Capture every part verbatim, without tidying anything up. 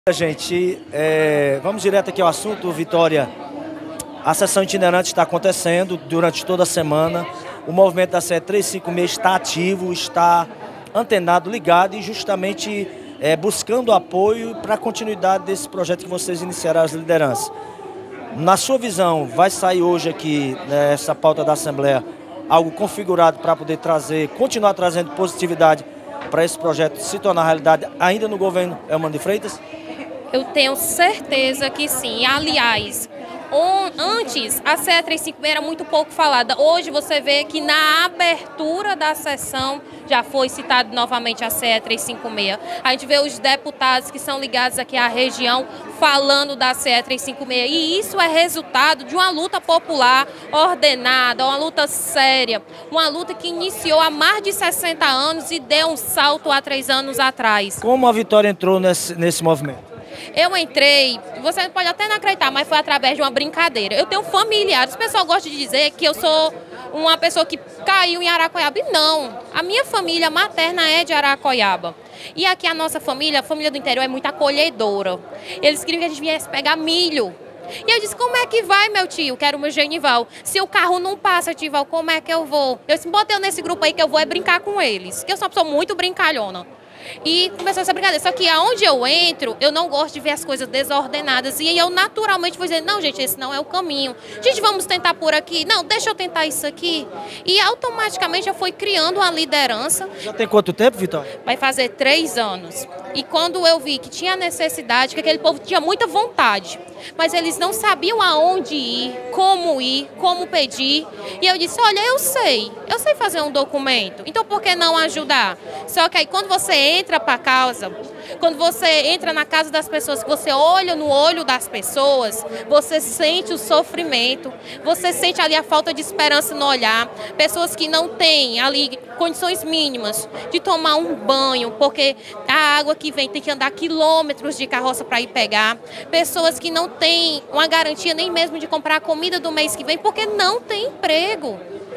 Gente, é, vamos direto aqui ao assunto, Vitória. A sessão itinerante está acontecendo durante toda a semana. O movimento da C E trezentos e cinquenta e seis está ativo, está antenado, ligado e justamente é, buscando apoio para a continuidade desse projeto que vocês iniciaram as lideranças. Na sua visão, vai sair hoje aqui, nessa pauta da Assembleia, algo configurado para poder trazer, continuar trazendo positividade para esse projeto se tornar realidade ainda no governo Eumano de Freitas? Eu tenho certeza que sim. Aliás, on, antes a C E trezentos e cinquenta e seis era muito pouco falada. Hoje você vê que na abertura da sessão já foi citado novamente a C E trezentos e cinquenta e seis. A gente vê os deputados que são ligados aqui à região falando da C E trezentos e cinquenta e seis. E isso é resultado de uma luta popular ordenada, uma luta séria, uma luta que iniciou há mais de sessenta anos e deu um salto há três anos atrás. Como a Vitória entrou nesse, nesse movimento? Eu entrei, você pode até não acreditar, mas foi através de uma brincadeira. Eu tenho familiares, o pessoal gosta de dizer que eu sou uma pessoa que caiu em Aracoiaba. E não, a minha família materna é de Aracoiaba. E aqui a nossa família, a família do interior, é muito acolhedora. Eles queriam que a gente viesse pegar milho. E eu disse, como é que vai, meu tio, que era o meu Genival? Se o carro não passa, Tival, como é que eu vou? Eu disse, bota eu nesse grupo aí que eu vou é brincar com eles. Que eu sou uma pessoa muito brincalhona. E começou essa brincadeira. Só que aonde eu entro, eu não gosto de ver as coisas desordenadas. E eu naturalmente vou dizer, não, gente, esse não é o caminho. Gente, vamos tentar por aqui. Não, deixa eu tentar isso aqui. E automaticamente eu fui criando uma liderança. Já tem quanto tempo, Vitória? Vai fazer três anos. E quando eu vi que tinha necessidade, que aquele povo tinha muita vontade, mas eles não sabiam aonde ir, como ir, como pedir. E eu disse, olha, eu sei, eu sei fazer um documento, então por que não ajudar? Só que aí quando você entra para a causa, quando você entra na casa das pessoas, que você olha no olho das pessoas, você sente o sofrimento, você sente ali a falta de esperança no olhar, pessoas que não têm ali condições mínimas de tomar um banho, porque a água que vem tem que andar quilômetros de carroça para ir pegar, pessoas que não têm uma garantia nem mesmo de comprar a comida do mês que vem, porque não tem emprego.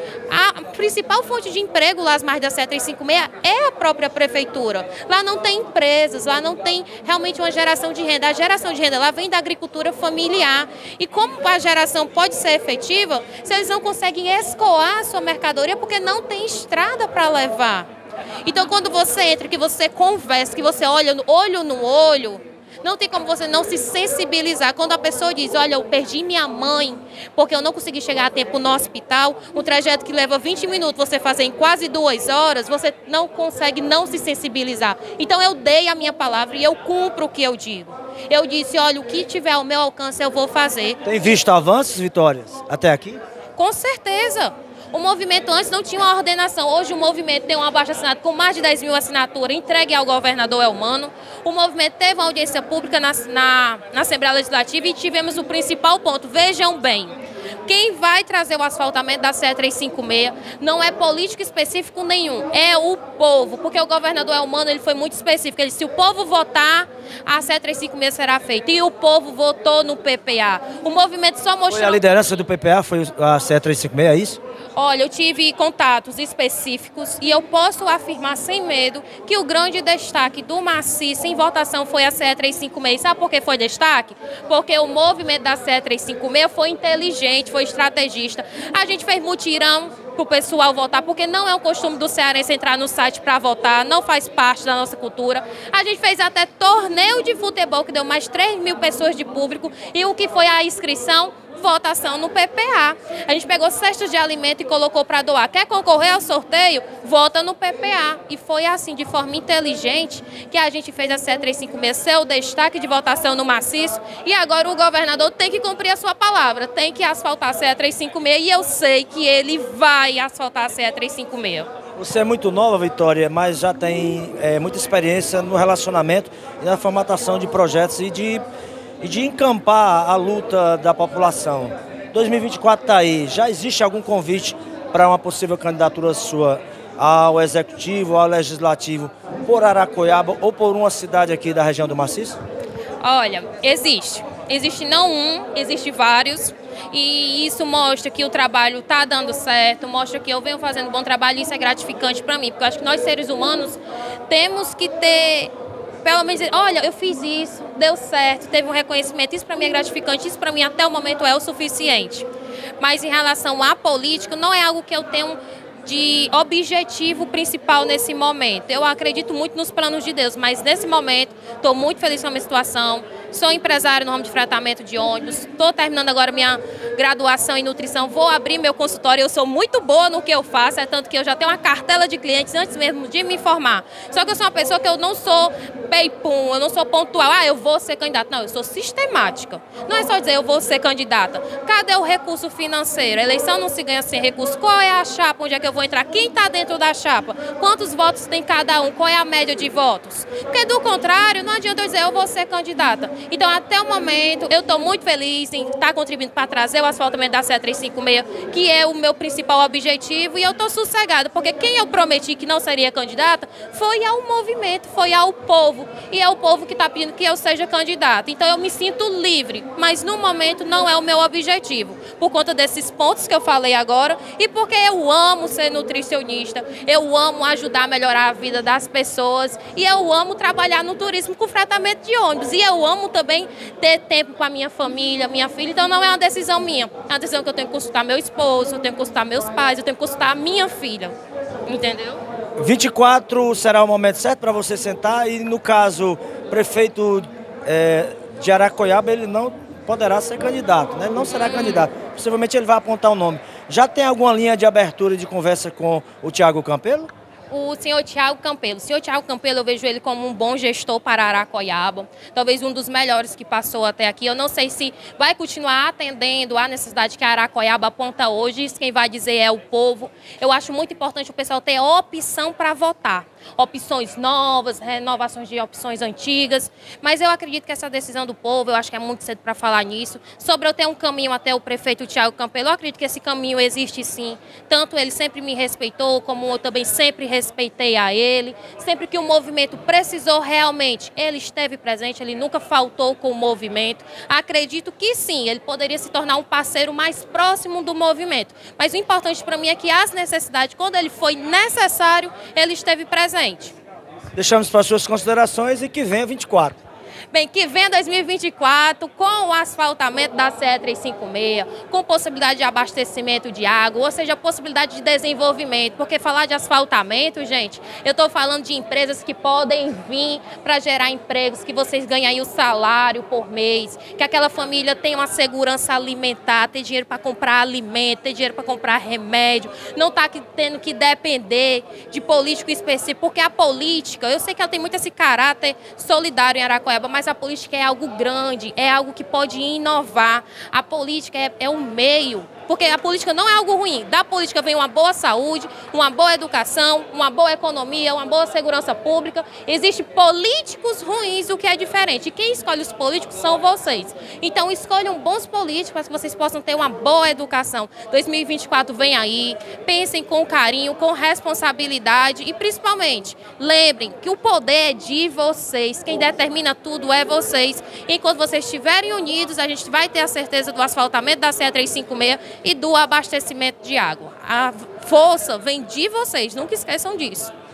A principal fonte de emprego lá, as margens da C E trezentos e cinquenta e seis, é a própria prefeitura. Lá não tem empresas, lá não tem realmente uma geração de renda. A geração de renda lá vem da agricultura familiar. E como a geração pode ser efetiva, se eles não conseguem escoar a sua mercadoria, porque não tem estrada para levar. Então, quando você entra, que você conversa, que você olha no olho no olho, não tem como você não se sensibilizar. Quando a pessoa diz, olha, eu perdi minha mãe porque eu não consegui chegar a tempo no hospital, um trajeto que leva vinte minutos, você fazer em quase duas horas, você não consegue não se sensibilizar. Então eu dei a minha palavra e eu cumpro o que eu digo. Eu disse, olha, o que tiver ao meu alcance eu vou fazer. Tem visto avanços, Vitórias, até aqui? Com certeza. O movimento antes não tinha uma ordenação. Hoje o movimento tem um abaixo-assinado com mais de dez mil assinaturas entregue ao governador Eumano. O movimento teve uma audiência pública na, na, na Assembleia Legislativa e tivemos o principal ponto. Vejam bem, quem vai trazer o asfaltamento da C E trezentos e cinquenta e seis não é político específico nenhum, é o povo, porque o governador Eumano ele foi muito específico. Ele disse, se o povo votar, a C E trezentos e cinquenta e seis será feita. E o povo votou no P P A. O movimento só mostrou... Foi a liderança do P P A, foi a C E trezentos e cinquenta e seis, é isso? Olha, eu tive contatos específicos e eu posso afirmar sem medo que o grande destaque do maciço em votação foi a C E trezentos e cinquenta e seis. Sabe por que foi destaque? Porque o movimento da C E trezentos e cinquenta e seis foi inteligente, foi estrategista. A gente fez mutirão para o pessoal votar, porque não é um costume do cearense entrar no site para votar, não faz parte da nossa cultura. A gente fez até torneio de futebol, que deu mais três mil pessoas de público, e o que foi a inscrição? Votação no P P A. A gente pegou cestas de alimento e colocou para doar. Quer concorrer ao sorteio? Vota no P P A. E foi assim, de forma inteligente, que a gente fez a C E trezentos e cinquenta e seis ser o destaque de votação no maciço. E agora o governador tem que cumprir a sua palavra, tem que asfaltar a C E trezentos e cinquenta e seis, e eu sei que ele vai asfaltar a C E trezentos e cinquenta e seis. Você é muito nova, Vitória, mas já tem é, muita experiência no relacionamento e na formatação de projetos e de... e de encampar a luta da população. dois mil e vinte e quatro está aí. Já existe algum convite para uma possível candidatura sua ao Executivo, ao Legislativo, por Aracoiaba ou por uma cidade aqui da região do Maciço? Olha, existe. Existe não um, existe vários. E isso mostra que o trabalho está dando certo, mostra que eu venho fazendo bom trabalho e isso é gratificante para mim. Porque eu acho que nós, seres humanos, temos que ter pelo menos dizer, olha, eu fiz isso, deu certo, teve um reconhecimento, isso para mim é gratificante, isso para mim até o momento é o suficiente. Mas em relação à política, não é algo que eu tenho de objetivo principal nesse momento. Eu acredito muito nos planos de Deus, mas nesse momento estou muito feliz com a minha situação. Sou empresário no ramo de fretamento de ônibus, estou terminando agora minha graduação em nutrição, vou abrir meu consultório, eu sou muito boa no que eu faço, é tanto que eu já tenho uma cartela de clientes antes mesmo de me formar. Só que eu sou uma pessoa que eu não sou peipum, eu não sou pontual, ah, eu vou ser candidata. Não, eu sou sistemática. Não é só dizer eu vou ser candidata. Cadê o recurso financeiro? A eleição não se ganha sem recurso. Qual é a chapa? Onde é que eu vou entrar? Quem está dentro da chapa? Quantos votos tem cada um? Qual é a média de votos? Porque do contrário, não adianta eu dizer eu vou ser candidata. Então, até o momento, eu estou muito feliz em estar contribuindo para trazer o asfaltamento da C trezentos e cinquenta e seis, que é o meu principal objetivo, e eu estou sossegada, porque quem eu prometi que não seria candidata foi ao movimento, foi ao povo, e é o povo que está pedindo que eu seja candidata. Então, eu me sinto livre, mas no momento não é o meu objetivo, por conta desses pontos que eu falei agora, e porque eu amo ser nutricionista, eu amo ajudar a melhorar a vida das pessoas, e eu amo trabalhar no turismo com fretamento de ônibus, e eu amo também ter tempo para minha família, minha filha. Então não é uma decisão minha, é uma decisão que eu tenho que consultar meu esposo, eu tenho que consultar meus pais, eu tenho que consultar a minha filha, entendeu? vinte e quatro será o momento certo para você sentar e, no caso, o prefeito é, de Aracoiaba, ele não poderá ser candidato, né? Ele não será candidato, possivelmente ele vai apontar o nome. Já tem alguma linha de abertura de conversa com o Thiago Campelo? O senhor Thiago Campelo. O senhor Thiago Campelo, eu vejo ele como um bom gestor para Aracoiaba, talvez um dos melhores que passou até aqui. Eu não sei se vai continuar atendendo à necessidade que a Aracoiaba aponta hoje, isso quem vai dizer é o povo. Eu acho muito importante o pessoal ter opção para votar. Opções novas, renovações de opções antigas, mas eu acredito que essa decisão do povo, eu acho que é muito cedo para falar nisso. Sobre eu ter um caminho até o prefeito Thiago Campelo, eu acredito que esse caminho existe sim. Tanto ele sempre me respeitou, como eu também sempre respeitei a ele. Sempre que o movimento precisou realmente, ele esteve presente, ele nunca faltou com o movimento. Acredito que sim, ele poderia se tornar um parceiro mais próximo do movimento. Mas o importante para mim é que as necessidades, quando ele foi necessário, ele esteve presente. Deixamos para as suas considerações e que venha vinte e quatro. Bem, que venha dois mil e vinte e quatro com o asfaltamento da C trezentos e cinquenta e seis, com possibilidade de abastecimento de água, ou seja, possibilidade de desenvolvimento, porque falar de asfaltamento, gente, eu estou falando de empresas que podem vir para gerar empregos, que vocês ganhem aí o salário por mês, que aquela família tenha uma segurança alimentar, ter dinheiro para comprar alimento, ter dinheiro para comprar remédio, não está tendo que depender de político específico, porque a política, eu sei que ela tem muito esse caráter solidário em Aracoiaba, mas a política é algo grande, é algo que pode inovar. A política é, é um meio, porque a política não é algo ruim. Da política vem uma boa saúde, uma boa educação, uma boa economia, uma boa segurança pública. Existem políticos ruins, o que é diferente. E quem escolhe os políticos são vocês. Então escolham bons políticos para que vocês possam ter uma boa educação. dois mil e vinte e quatro vem aí, pensem com carinho, com responsabilidade e principalmente, lembrem que o poder é de vocês. Quem determina tudo é vocês. Enquanto vocês estiverem unidos, a gente vai ter a certeza do asfaltamento da C trezentos e cinquenta e seis e do abastecimento de água. A força vem de vocês, nunca esqueçam disso.